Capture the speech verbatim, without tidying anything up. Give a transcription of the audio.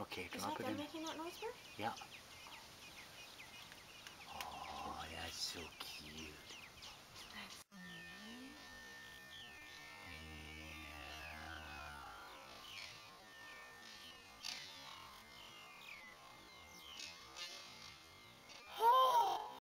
Okay, Is drop that it them in. making that noise, Bert? Yeah.